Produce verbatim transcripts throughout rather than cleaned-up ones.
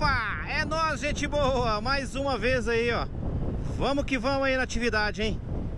Opa, é nóis, gente boa, mais uma vez aí, ó. Vamos que vamos aí na atividade, hein.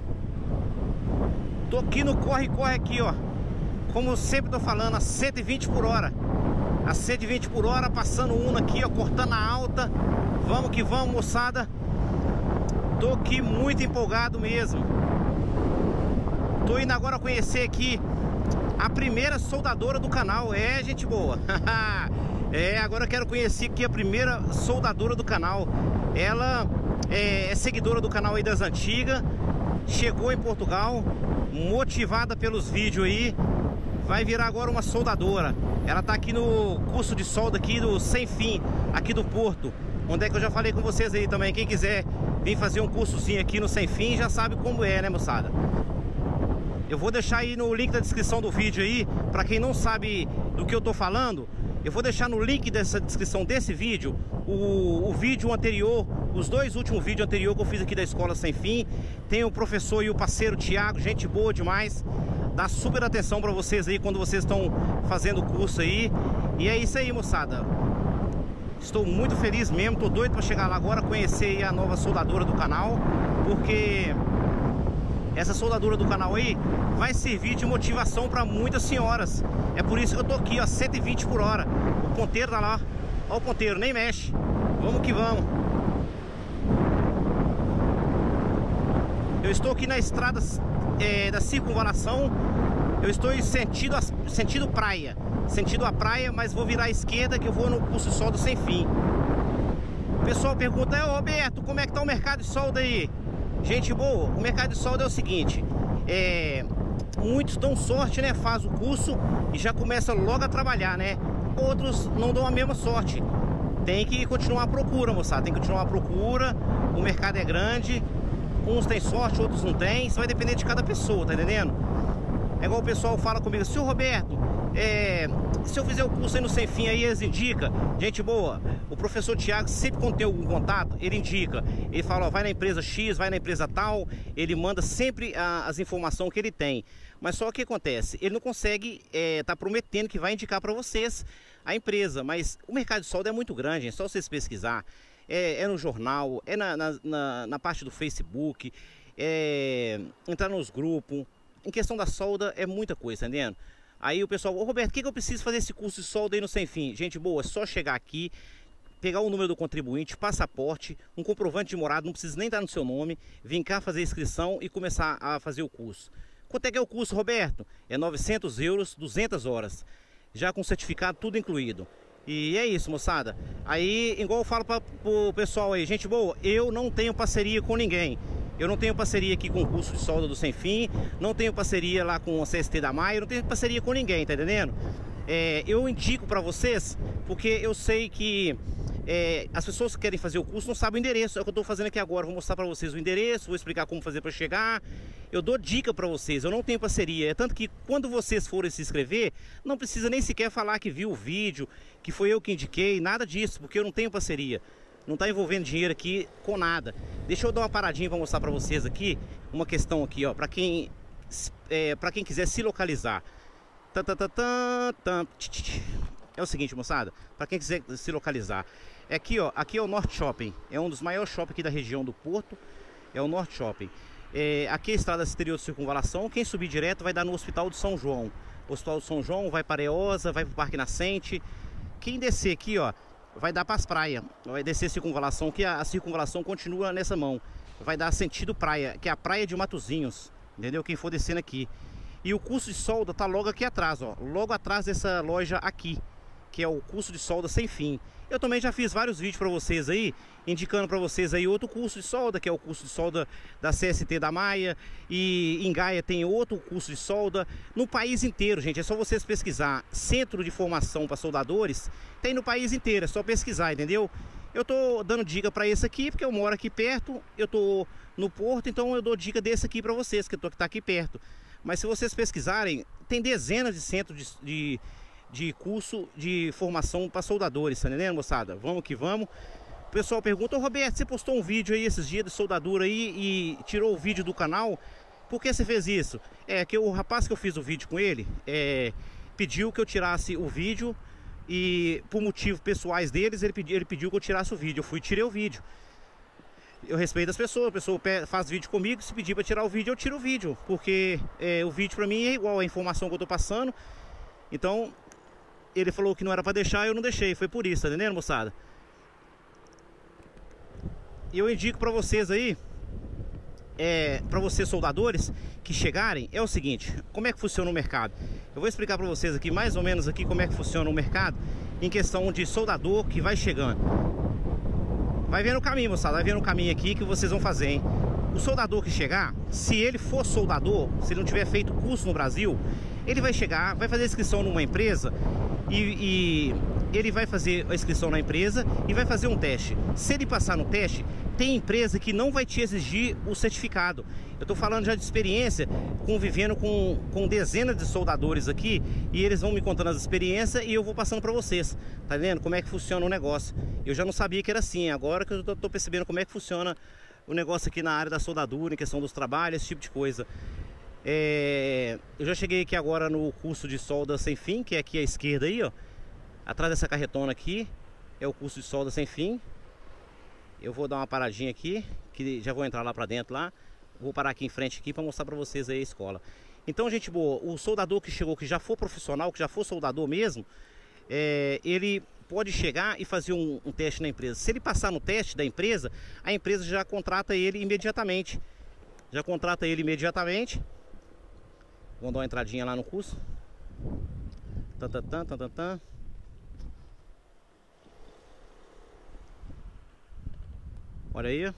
Tô aqui no corre-corre aqui, ó. Como sempre tô falando, a cento e vinte por hora. A cento e vinte por hora, passando Uno aqui, ó, cortando a alta. Vamos que vamos, moçada. Tô aqui muito empolgado mesmo. Tô indo agora conhecer aqui a primeira soldadora do canal. É, gente boa. É, agora eu quero conhecer aqui a primeira soldadora do canal. Ela é, é seguidora do canal aí das antigas. Chegou em Portugal, motivada pelos vídeos aí. Vai virar agora uma soldadora. Ela tá aqui no curso de solda aqui do Sem Fim, aqui do Porto. Onde é que eu já falei com vocês aí também. Quem quiser vir fazer um cursozinho aqui no Sem Fim já sabe como é, né, moçada? Eu vou deixar aí no link da descrição do vídeo aí, pra quem não sabe do que eu tô falando. Eu vou deixar no link dessa descrição desse vídeo o, o vídeo anterior, os dois últimos vídeos anteriores que eu fiz aqui da Escola Sem Fim. Tem o professor e o parceiro Thiago, gente boa demais. Dá super atenção pra vocês aí quando vocês estão fazendo o curso aí. E é isso aí, moçada. Estou muito feliz mesmo, tô doido pra chegar lá agora, conhecer aí a nova soldadora do canal. Porque essa soldadora do canal aí vai servir de motivação para muitas senhoras. É por isso que eu tô aqui, ó, cento e vinte por hora. O ponteiro tá lá. Ó o ponteiro, nem mexe. Vamos que vamos. Eu estou aqui na estrada é, da circunvalação. Eu estou em sentido, sentido praia. Sentido a praia, mas vou virar à esquerda que eu vou no curso de solda Sem Fim. O pessoal pergunta: é, Roberto, como é que tá o mercado de solda aí? Gente boa, o mercado de solda é o seguinte, é, muitos dão sorte, né, faz o curso e já começa logo a trabalhar, né? Outros não dão a mesma sorte. Tem que continuar a procura, moçada, tem que continuar a procura. O mercado é grande, uns têm sorte, outros não têm. Isso vai depender de cada pessoa, tá entendendo? É igual o pessoal fala comigo: seu Roberto, é, se eu fizer o curso aí no Sem Fim, aí eles indicam. Gente boa, o professor Thiago, sempre quando tem algum contato, ele indica. Ele fala: ó, vai na empresa X, vai na empresa tal. Ele manda sempre a, as informações que ele tem. Mas só o que acontece, ele não consegue é, tá prometendo que vai indicar para vocês a empresa. Mas o mercado de solda é muito grande, é só vocês pesquisar. É, é no jornal, é na, na, na, na parte do Facebook, é entrar nos grupos. Em questão da solda é muita coisa, tá entendendo? Aí o pessoal: ô Roberto, o que, que eu preciso fazer esse curso de solda aí no Sem Fim? Gente boa, é só chegar aqui, pegar o número do contribuinte, passaporte, um comprovante de morada, não precisa nem estar no seu nome, vir cá fazer a inscrição e começar a fazer o curso. Quanto é que é o curso, Roberto? É novecentos euros, duzentas horas, já com certificado, tudo incluído. E é isso, moçada. Aí, igual eu falo para o pessoal aí: gente boa, eu não tenho parceria com ninguém. Eu não tenho parceria aqui com o curso de solda do Sem Fim, não tenho parceria lá com a C S T da Maia, não tenho parceria com ninguém, tá entendendo? É, eu indico pra vocês porque eu sei que é, as pessoas que querem fazer o curso não sabem o endereço. É o que eu tô fazendo aqui agora, vou mostrar pra vocês o endereço, vou explicar como fazer pra chegar. Eu dou dica pra vocês, eu não tenho parceria. É tanto que quando vocês forem se inscrever, não precisa nem sequer falar que viu o vídeo, que foi eu que indiquei, nada disso, porque eu não tenho parceria. Não está envolvendo dinheiro aqui com nada. Deixa eu dar uma paradinha para mostrar para vocês aqui uma questão aqui, ó, para quem é, para quem quiser se localizar. É o seguinte, moçada, para quem quiser se localizar, é aqui, ó, aqui é o Norte Shopping, é um dos maiores shoppings aqui da região do Porto, é o Norte Shopping. É, aqui é a estrada exterior de circunvalação. Quem subir direto vai dar no Hospital de São João. O Hospital de São João vai para Areosa, vai para o Parque Nascente. Quem descer aqui, ó, vai dar para as praias, vai descer a circunvalação, que a, a circunvalação continua nessa mão. Vai dar sentido praia, que é a praia de Matozinhos, entendeu? Quem for descendo aqui. E o curso de solda tá logo aqui atrás, ó, logo atrás dessa loja aqui, que é o curso de solda Sem Fim. Eu também já fiz vários vídeos para vocês aí, indicando para vocês aí outro curso de solda, que é o curso de solda da C S T da Maia. E em Gaia tem outro curso de solda. No país inteiro, gente, é só vocês pesquisar Centro de Formação para Soldadores. Tem no país inteiro, é só pesquisar, entendeu? Eu tô dando dica para esse aqui, porque eu moro aqui perto, eu tô no Porto, então eu dou dica desse aqui para vocês, que eu tô que tá aqui perto. Mas se vocês pesquisarem, tem dezenas de centros de, de, de curso de formação para soldadores, tá entendendo, moçada? Vamos que vamos. O pessoal pergunta: ô Roberto, você postou um vídeo aí esses dias de soldadura aí e tirou o vídeo do canal, por que você fez isso? É que o rapaz que eu fiz o vídeo com ele é, pediu que eu tirasse o vídeo E por motivos pessoais deles, ele pediu, ele pediu que eu tirasse o vídeo. Eu fui e tirei o vídeo. Eu respeito as pessoas, a pessoa faz vídeo comigo, se pedir para tirar o vídeo, eu tiro o vídeo. Porque é, o vídeo para mim é igual a informação que eu tô passando. Então, ele falou que não era para deixar, eu não deixei. Foi por isso, tá entendendo, moçada? E eu indico para vocês aí, é, para vocês soldadores que chegarem, é o seguinte: como é que funciona o mercado? Eu vou explicar para vocês aqui mais ou menos aqui como é que funciona o mercado em questão de soldador que vai chegando. Vai vendo o caminho, moçada, vai vendo o caminho aqui que vocês vão fazer, hein? O soldador que chegar, se ele for soldador, se ele não tiver feito curso no Brasil, ele vai chegar, vai fazer inscrição numa empresa e, e ele vai fazer a inscrição na empresa e vai fazer um teste. Se ele passar no teste, tem empresa que não vai te exigir o certificado. Eu tô falando já de experiência, convivendo com, com dezenas de soldadores aqui, e eles vão me contando as experiências e eu vou passando para vocês. Tá vendo como é que funciona o negócio? Eu já não sabia que era assim, agora que eu tô, tô percebendo como é que funciona o negócio aqui na área da soldadura, em questão dos trabalhos, esse tipo de coisa. É, eu já cheguei aqui agora no curso de solda sem fim, que é aqui à esquerda aí, ó. Atrás dessa carretona aqui é o curso de solda sem fim. Eu vou dar uma paradinha aqui, que já vou entrar lá pra dentro lá. Vou parar aqui em frente aqui para mostrar pra vocês aí a escola. Então, gente boa, o soldador que chegou, que já for profissional, que já for soldador mesmo, é, ele pode chegar e fazer um, um teste na empresa. Se ele passar no teste da empresa, a empresa já contrata ele imediatamente. Já contrata ele imediatamente. Vamos dar uma entradinha lá no curso. Tan, tan, tan, tan, tan, tan. Olha aí.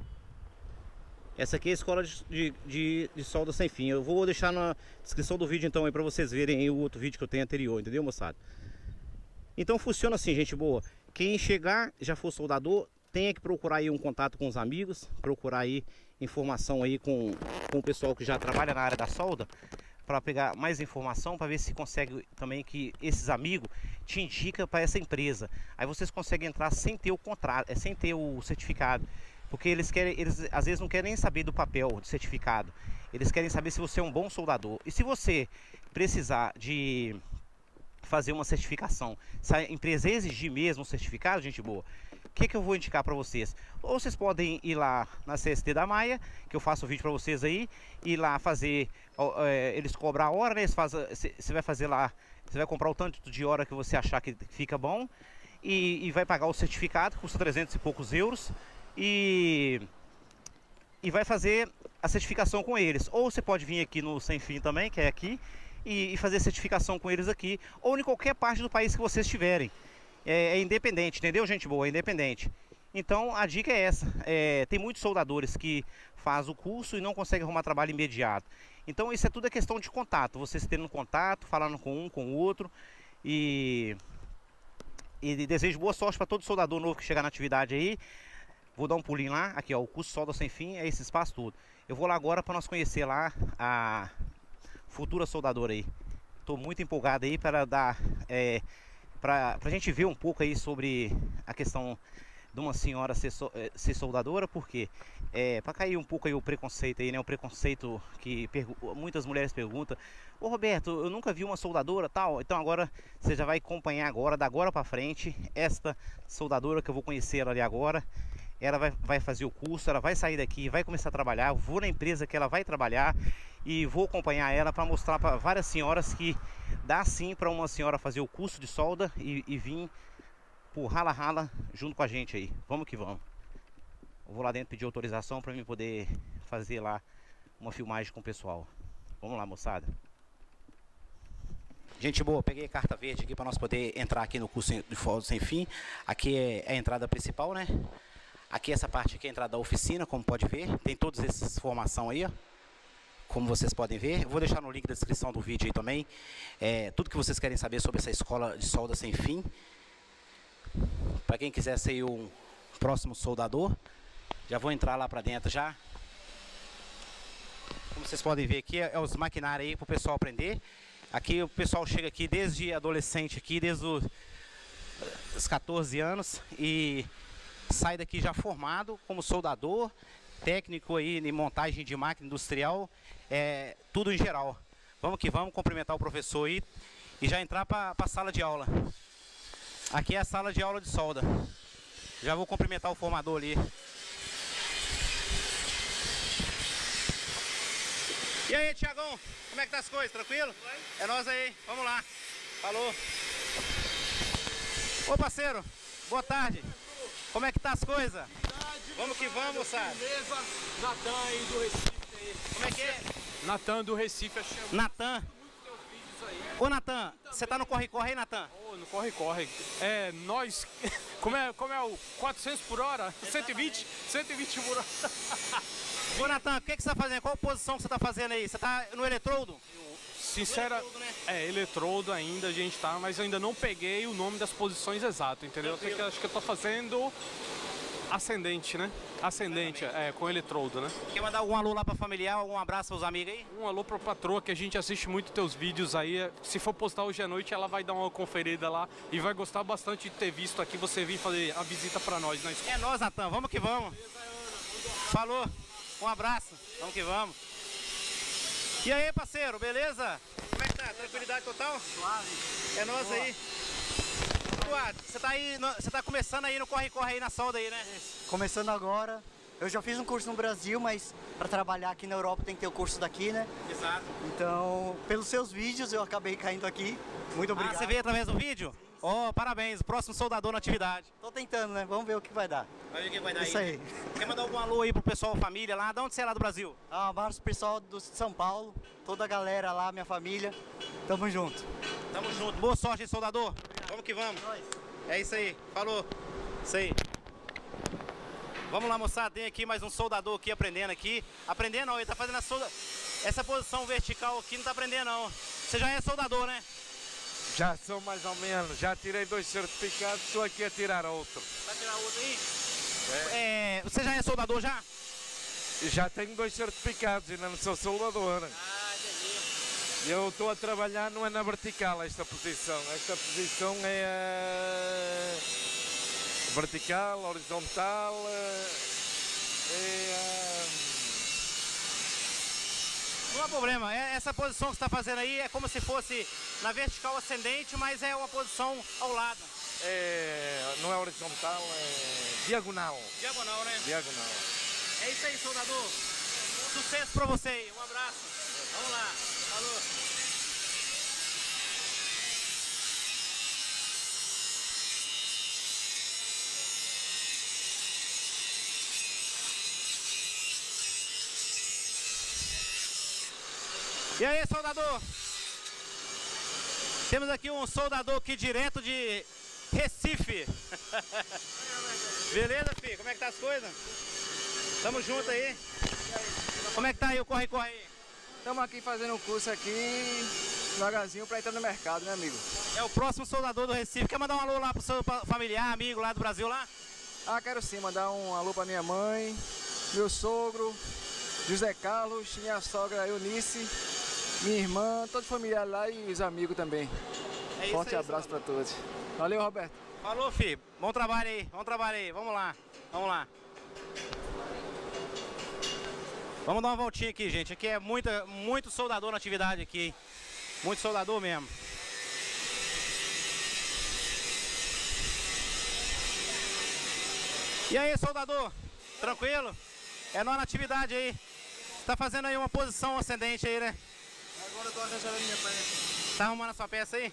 Essa aqui é a escola de, de, de, de solda sem fim. Eu vou deixar na descrição do vídeo então aí pra vocês verem aí o outro vídeo que eu tenho anterior, entendeu, moçada? Então funciona assim, gente boa. Quem chegar, já for soldador, tenha que procurar aí um contato com os amigos, procurar aí informação aí com, com o pessoal que já trabalha na área da solda, para pegar mais informação, para ver se consegue também que esses amigos te indicam para essa empresa. Aí vocês conseguem entrar sem ter o contrato, é sem ter o certificado, porque eles querem, eles às vezes não querem nem saber do papel do certificado. Eles querem saber se você é um bom soldador. E se você precisar de fazer uma certificação, se a empresa exigir mesmo um certificado, gente boa, o que, que eu vou indicar para vocês? Ou vocês podem ir lá na C S T da Maia, que eu faço o vídeo para vocês aí, ir lá fazer, é, eles cobram a hora, né? Você vai fazer lá, você vai comprar o tanto de hora que você achar que fica bom, e, e vai pagar o certificado, que custa trezentos e poucos euros, e, e vai fazer a certificação com eles. Ou você pode vir aqui no Sem Fim também, que é aqui, e, e fazer certificação com eles aqui, ou em qualquer parte do país que vocês estiverem. É, é independente, entendeu, gente boa? É independente. Então a dica é essa. É, tem muitos soldadores que fazem o curso e não conseguem arrumar trabalho imediato. Então isso é tudo é questão de contato. Vocês tendo contato, falando com um, com o outro. E, e desejo boa sorte para todo soldador novo que chegar na atividade aí. Vou dar um pulinho lá. Aqui, ó, o curso Solda Sem Fim é esse espaço todo. Eu vou lá agora para nós conhecer lá a futura soldadora aí. Estou muito empolgado aí para dar... É, para a gente ver um pouco aí sobre a questão de uma senhora ser, so, ser soldadora, porque é, para cair um pouco aí o preconceito aí, né? O preconceito que muitas mulheres perguntam: ô Roberto, eu nunca vi uma soldadora tal. Então agora você já vai acompanhar agora, da agora para frente, esta soldadora que eu vou conhecer ela ali agora. Ela vai, vai fazer o curso, ela vai sair daqui, vai começar a trabalhar. Eu vou na empresa que ela vai trabalhar e vou acompanhar ela para mostrar para várias senhoras que dá sim para uma senhora fazer o curso de solda e, e vir por rala-rala junto com a gente aí. Vamos que vamos. Eu vou lá dentro pedir autorização para mim poder fazer lá uma filmagem com o pessoal. Vamos lá, moçada. Gente boa, peguei a carta verde aqui para nós poder entrar aqui no curso de Solda Sem Fim. Aqui é a entrada principal, né? Aqui essa parte aqui é a entrada da oficina, como pode ver. Tem todas essas informações aí, ó. Como vocês podem ver. Eu vou deixar no link da descrição do vídeo aí também. É, tudo que vocês querem saber sobre essa escola de solda sem fim. Para quem quiser ser um próximo soldador. Já vou entrar lá para dentro já. Como vocês podem ver aqui, é os maquinários aí para o pessoal aprender. Aqui o pessoal chega aqui desde adolescente, aqui desde os, os quatorze anos. E sai daqui já formado como soldador, técnico aí em montagem de máquina industrial, é, tudo em geral. Vamos que vamos cumprimentar o professor aí e já entrar para a sala de aula. Aqui é a sala de aula de solda. Já vou cumprimentar o formador ali. E aí, Tiagão, como é que tá as coisas? Tranquilo? É nóis aí, vamos lá. Falou. Ô parceiro, boa tarde. Como é que tá as coisas? Vamos que vamos, moçada. Beleza, Natan aí do Recife aí. Como é que é? Natan do Recife, achei muito Natan. teus vídeos aí. Ô Natan, você tá no corre-corre aí, Natan? Ô, no corre-corre. É, nós... Como é, como é o quatrocentos por hora? cento e vinte? cento e vinte por hora. Ô Natan, o que, que você tá fazendo? Qual posição que você tá fazendo aí? Você tá no eletrodo? Sincera, eletrodo, né? é, eletrodo ainda a gente tá, mas eu ainda não peguei o nome das posições exatas, entendeu? Até que, acho que eu tô fazendo ascendente, né? Ascendente, é, com eletrodo, né? Quer mandar algum alô lá pra familiar, algum abraço pros amigos aí? Um alô pra patroa, que a gente assiste muito teus vídeos aí. Se for postar hoje à noite, ela vai dar uma conferida lá e vai gostar bastante de ter visto aqui você vir fazer a visita pra nós na escola. É nós, Natan, vamos que vamos. Falou, um abraço, vamos que vamos. E aí, parceiro, beleza? Como é que tá? Tranquilidade total? Suave. É nós Boa. aí. Eduardo, você tá aí, no- você tá começando aí no corre-corre aí na solda aí, né? Começando agora. Eu já fiz um curso no Brasil, mas para trabalhar aqui na Europa tem que ter o curso daqui, né? Exato. Então, pelos seus vídeos eu acabei caindo aqui. Muito Ah, obrigado. você veio através do vídeo? Ó, parabéns, próximo soldador na atividade. Tô tentando, né? Vamos ver o que vai dar. Vai ver o que vai dar Isso aí. Quer mandar algum alô aí pro pessoal, família lá? De onde você é lá do Brasil? Ah, um abraço pro pessoal do São Paulo, toda a galera lá, minha família. Tamo junto. Tamo junto. Boa sorte aí, soldador. Vamos que vamos. É isso aí. Falou. Isso aí. Vamos lá, moçada. Tem aqui mais um soldador aqui aprendendo aqui. Aprendendo não, ele tá fazendo a solda... Essa posição vertical aqui não tá aprendendo não. Você já é soldador, né? Já sou mais ou menos, já tirei dois certificados, estou aqui a tirar outro. Vai tirar outro aí? É, você já é soldador já? E já tenho dois certificados, ainda não sou soldador. Ah, entendi. Eu estou a trabalhar, não é na vertical esta posição. Esta posição é a vertical, horizontal, é a... Não há problema. É- Essa posição que você está fazendo aí é como se fosse na vertical ascendente, mas é uma posição ao lado. é... não é horizontal, é diagonal. Diagonal, né? Diagonal. É isso aí, soldador. Sucesso pra você aí. Um abraço. Vamos lá. Falou. E aí, soldador? Temos aqui um soldador aqui direto de Recife. Beleza, filho? Como é que tá as coisas? Tamo junto aí. Como é que tá aí o corre-corre aí? Estamos aqui fazendo um curso aqui, devagarzinho, para entrar no mercado, né, amigo? É o próximo soldador do Recife. Quer mandar um alô lá pro seu pa- familiar, amigo lá do Brasil lá? Ah, quero sim mandar um alô para minha mãe, meu sogro, José Carlos, minha sogra Eunice, minha irmã, todo familiar lá e os amigos também. É isso Forte aí, abraço para soldador. todos. Valeu, Roberto. Falou, filho. Bom trabalho aí. Bom trabalho aí. Vamos lá. Vamos lá. Vamos dar uma voltinha aqui, gente. Aqui é muita, muito soldador na atividade aqui, hein? Muito soldador mesmo. E aí, soldador? Tranquilo? É nós na atividade aí. Você tá fazendo aí uma posição ascendente aí, né? Agora eu tô arranjando a minha peça. Tá arrumando a sua peça aí?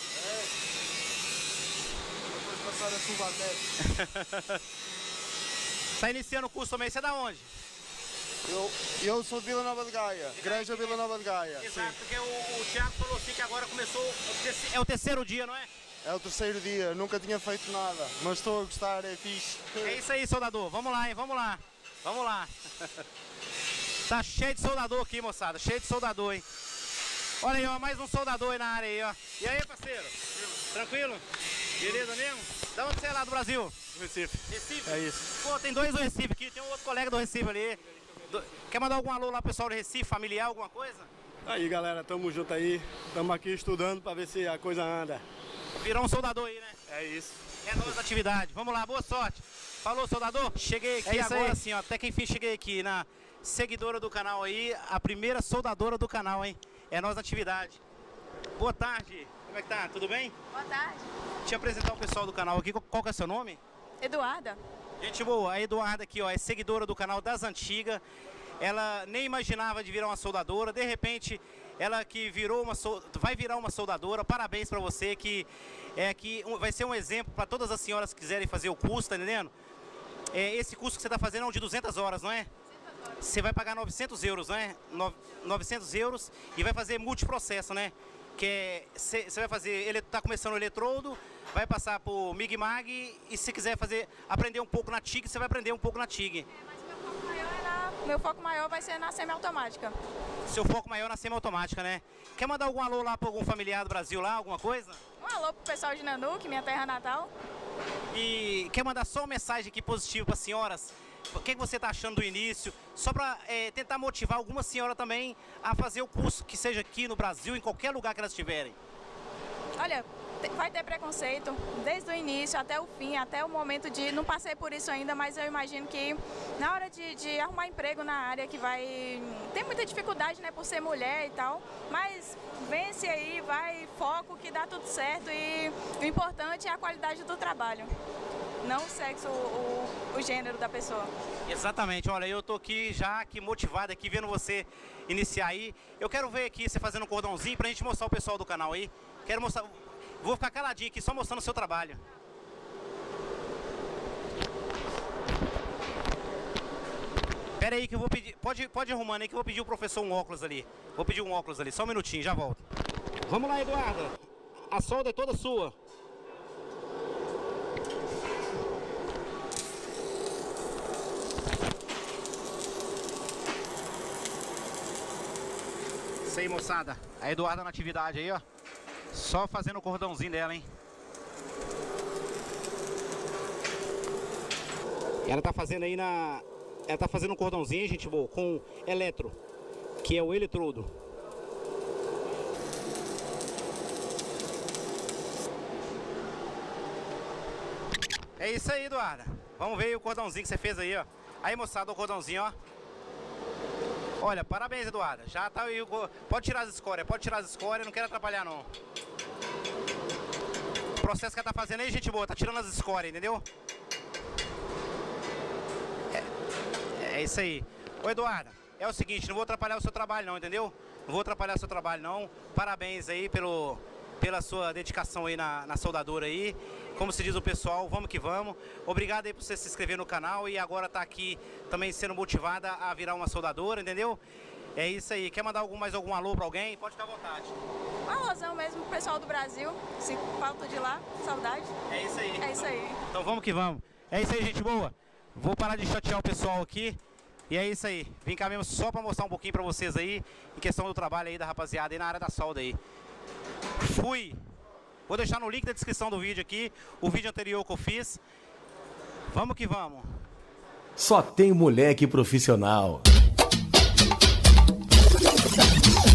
Depois passar a chuva até. Tá iniciando o curso também. Você é da onde? Eu, eu sou de Vila Nova de Gaia, Granja Vila Nova de Gaia. Exato, porque o, o Thiago falou assim que agora começou, o terce- é o terceiro dia, não é? É o terceiro dia, nunca tinha feito nada, mas estou a gostar, é fixe. É isso aí, soldador. Vamos lá, hein? Vamos lá. Vamos lá. Tá cheio de soldador aqui, moçada. Cheio de soldador, hein? Olha aí, ó. Mais um soldador aí na área aí, ó. E aí, parceiro? Tranquilo? Beleza mesmo? Da onde você é lá do Brasil? Recife. Recife? É isso. Pô, tem dois do Recife aqui. Tem um outro colega do Recife ali. Do- Quer mandar algum alô lá pro pessoal do Recife, familiar, alguma coisa? Aí galera, tamo junto aí, tamo aqui estudando pra ver se a coisa anda. Virar um soldador aí, né? É isso. É nossa atividade. Vamos lá, boa sorte. Falou, soldador. Cheguei aqui É isso agora aí. sim, ó. Até que enfim cheguei aqui na seguidora do canal aí, a primeira soldadora do canal, hein? É nossa atividade. Boa tarde. Como é que tá? Tudo bem? Boa tarde. Deixa eu apresentar o pessoal do canal aqui. Qual que é o seu nome? Eduarda. Gente boa, a Eduarda aqui, ó, é seguidora do canal das antigas. Ela nem imaginava de virar uma soldadora. De repente, ela que virou uma sol... vai virar uma soldadora. Parabéns pra você, que é que vai ser um exemplo para todas as senhoras que quiserem fazer o curso, tá entendendo? É, esse curso que você tá fazendo é um de duzentas horas, não é? Você vai pagar novecentos euros, não é? novecentos euros e vai fazer multiprocesso, né? Que você vai fazer, ele tá começando o eletrodo, vai passar por Mig Mag e se quiser fazer, aprender um pouco na T I G, você vai aprender um pouco na T I G. É, mas meu foco maior é na, meu foco maior vai ser na semiautomática. Seu foco maior na semiautomática, né? Quer mandar algum alô lá para algum familiar do Brasil lá, alguma coisa? Um alô pro pessoal de Nanuque, minha terra natal. E quer mandar só uma mensagem aqui positiva para as senhoras? O que, que você está achando do início? Só para é, tentar motivar alguma senhora também a fazer o curso, que seja aqui no Brasil, em qualquer lugar que elas estiverem. Olha, vai ter preconceito desde o início até o fim, até o momento de... Não passei por isso ainda, mas eu imagino que na hora de, de arrumar emprego na área que vai... Tem muita dificuldade, né, por ser mulher e tal, mas vence aí, vai, foco que dá tudo certo e o importante é a qualidade do trabalho. Não o sexo, o, o gênero da pessoa. Exatamente, olha, eu tô aqui já aqui motivado aqui, vendo você iniciar aí. Eu quero ver aqui você fazendo um cordãozinho pra gente mostrar o pessoal do canal aí. Quero mostrar, vou ficar caladinho aqui, só mostrando o seu trabalho. Pera aí que eu vou pedir, pode, pode ir arrumando aí que eu vou pedir o professor um óculos ali. Vou pedir um óculos ali, só um minutinho, já volto. Vamos lá, Eduarda, a solda é toda sua. Isso aí, moçada. A Eduarda na atividade aí, ó. Só fazendo o cordãozinho dela, hein. Ela tá fazendo aí na... Ela tá fazendo um cordãozinho, gente boa, com eletro, que é o eletrodo. É isso aí, Eduarda. Vamos ver aí o cordãozinho que você fez aí, ó. Aí, moçada, o cordãozinho, ó. Olha, parabéns, Eduarda. Já tá aí. Pode tirar as escórias, pode tirar as escórias, não quero atrapalhar, não. O processo que ela tá fazendo aí, gente boa, tá tirando as escórias, entendeu? É, é isso aí. Ô, Eduarda, é o seguinte, não vou atrapalhar o seu trabalho, não, entendeu? Não vou atrapalhar o seu trabalho, não. Parabéns aí pelo, pela sua dedicação aí na, na soldadura aí. Como se diz o pessoal, vamos que vamos. Obrigado aí por você se inscrever no canal e agora tá aqui também sendo motivada a virar uma soldadora, entendeu? É isso aí. Quer mandar algum, mais algum alô pra alguém? Pode ficar à vontade. Um alôzão mesmo pro pessoal do Brasil. Se falta de lá, saudade. É isso aí. É isso aí. Então vamos que vamos. É isso aí, gente boa. Vou parar de chatear o pessoal aqui. E é isso aí. Vim cá mesmo só pra mostrar um pouquinho pra vocês aí, em questão do trabalho aí da rapaziada aí na área da solda aí. Fui. Vou deixar no link da descrição do vídeo aqui, o vídeo anterior que eu fiz. Vamos que vamos. Só tem moleque profissional.